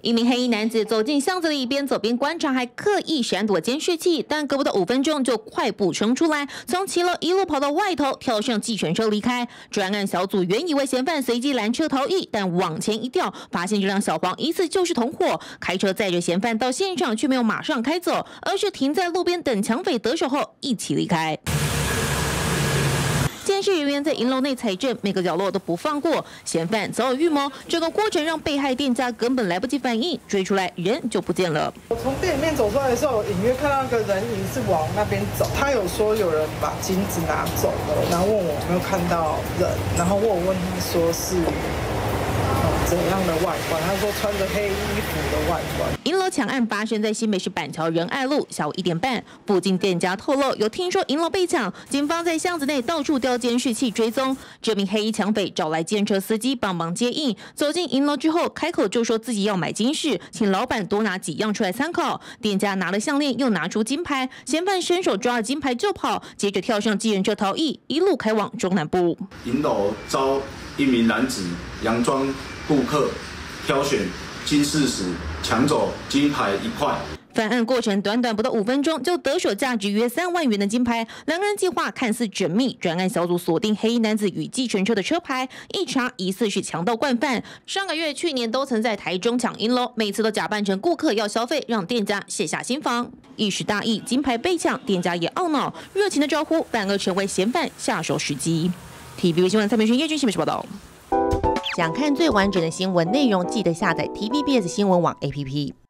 一名黑衣男子走进巷子里，边走边观察，还刻意闪躲监视器，但隔不到5分钟就快步冲出来，从骑楼一路跑到外头，跳上计程车离开。专案小组原以为嫌犯随即拦车逃逸，但往前一调，发现这辆小黄疑似就是同伙，开车载着嫌犯到现场，却没有马上开走，而是停在路边等抢匪得手后一起离开。 监视人员在银楼内采证，每个角落都不放过。嫌犯早有预谋，整个过程让被害店家根本来不及反应，追出来人就不见了。 我从店里面走出来的时候，隐约看到一个人影是往那边走。他有说有人把金子拿走了，然后问我有没有看到人，然后我问他说是。 怎样的外观？他说穿着黑衣服的外观。 银楼抢案发生在新北市板桥仁爱路，下午1点半，附近店家透露有听说银楼被抢，警方在巷子内到处调监视器追踪。这名黑衣抢匪找来建车司机帮忙接应，走进银楼之后，开口就说自己要买金饰，请老板多拿几样出来参考。店家拿了项链，又拿出金牌，嫌犯伸手抓了金牌就跑，接着跳上计程车逃逸，一路开往中南部。 银楼遭一名男子佯装 顾客挑选金饰时抢走金牌1块。 犯案过程短短不到5分钟，就得手价值约3万元的金牌。两个人计划看似缜密，专案小组锁定黑衣男子与计程车的车牌，一查疑似是强盗惯犯。上个月、去年都曾在台中抢银楼，每次都假扮成顾客要消费，让店家卸下心防。一时大意，金牌被抢，店家也懊恼，热情的招呼反而成为嫌犯下手时机。TVB 新闻蔡明轩、叶君新闻报道。 想看最完整的新闻内容，记得下载 TVBS 新闻网 APP。